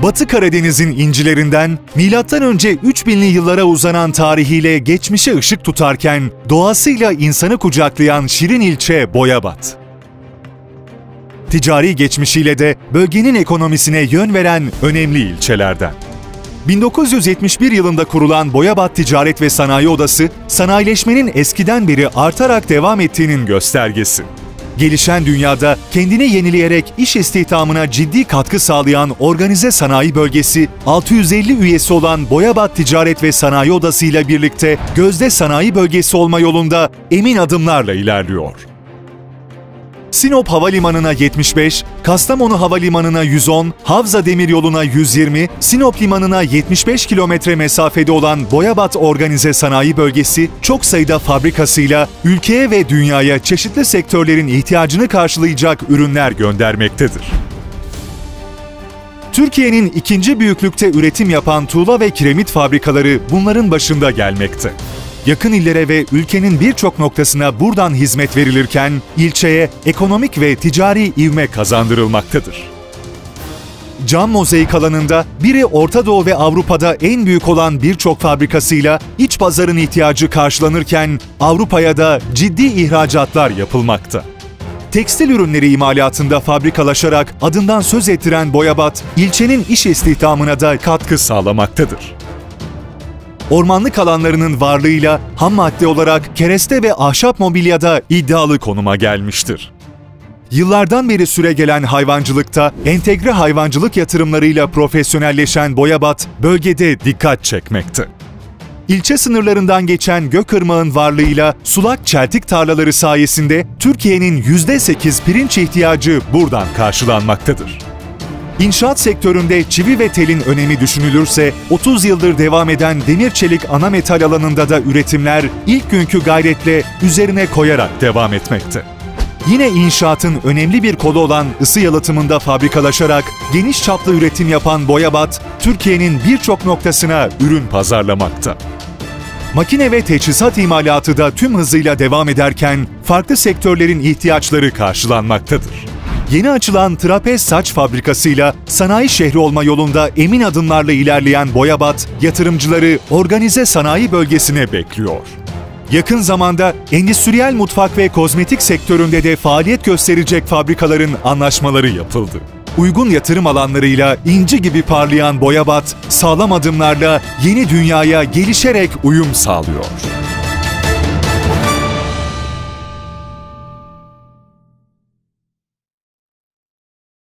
Batı Karadeniz'in incilerinden M.Ö. 3000'li yıllara uzanan tarihiyle geçmişe ışık tutarken doğasıyla insanı kucaklayan şirin ilçe Boyabat. Ticari geçmişiyle de bölgenin ekonomisine yön veren önemli ilçelerden. 1971 yılında kurulan Boyabat Ticaret ve Sanayi Odası, sanayileşmenin eskiden beri artarak devam ettiğinin göstergesi. Gelişen dünyada kendini yenileyerek iş istihdamına ciddi katkı sağlayan organize sanayi bölgesi, 650 üyesi olan Boyabat Ticaret ve Sanayi Odası ile birlikte gözde sanayi bölgesi olma yolunda emin adımlarla ilerliyor. Sinop Havalimanı'na 75, Kastamonu Havalimanı'na 110, Havza Demiryolu'na 120, Sinop Limanı'na 75 kilometre mesafede olan Boyabat Organize Sanayi Bölgesi, çok sayıda fabrikasıyla ülkeye ve dünyaya çeşitli sektörlerin ihtiyacını karşılayacak ürünler göndermektedir. Türkiye'nin ikinci büyüklükte üretim yapan tuğla ve kiremit fabrikaları bunların başında gelmekte. Yakın illere ve ülkenin birçok noktasına buradan hizmet verilirken ilçeye ekonomik ve ticari ivme kazandırılmaktadır. Cam mozaik alanında biri Orta Doğu ve Avrupa'da en büyük olan birçok fabrikasıyla iç pazarın ihtiyacı karşılanırken Avrupa'ya da ciddi ihracatlar yapılmakta. Tekstil ürünleri imalatında fabrikalaşarak adından söz ettiren Boyabat, ilçenin iş istihdamına da katkı sağlamaktadır. Ormanlık alanlarının varlığıyla ham madde olarak kereste ve ahşap mobilyada iddialı konuma gelmiştir. Yıllardan beri süregelen hayvancılıkta entegre hayvancılık yatırımlarıyla profesyonelleşen Boyabat, bölgede dikkat çekmekte. İlçe sınırlarından geçen Gökırmak'ın varlığıyla sulak çeltik tarlaları sayesinde Türkiye'nin %8 pirinç ihtiyacı buradan karşılanmaktadır. İnşaat sektöründe çivi ve telin önemi düşünülürse 30 yıldır devam eden demir çelik ana metal alanında da üretimler ilk günkü gayretle üzerine koyarak devam etmekte. Yine inşaatın önemli bir kolu olan ısı yalıtımında fabrikalaşarak geniş çaplı üretim yapan Boyabat, Türkiye'nin birçok noktasına ürün pazarlamakta. Makine ve teçhizat imalatı da tüm hızıyla devam ederken farklı sektörlerin ihtiyaçları karşılanmaktadır. Yeni açılan trapez saç fabrikasıyla sanayi şehri olma yolunda emin adımlarla ilerleyen Boyabat, yatırımcıları organize sanayi bölgesine bekliyor. Yakın zamanda endüstriyel mutfak ve kozmetik sektöründe de faaliyet gösterecek fabrikaların anlaşmaları yapıldı. Uygun yatırım alanlarıyla inci gibi parlayan Boyabat, sağlam adımlarla yeni dünyaya gelişerek uyum sağlıyor.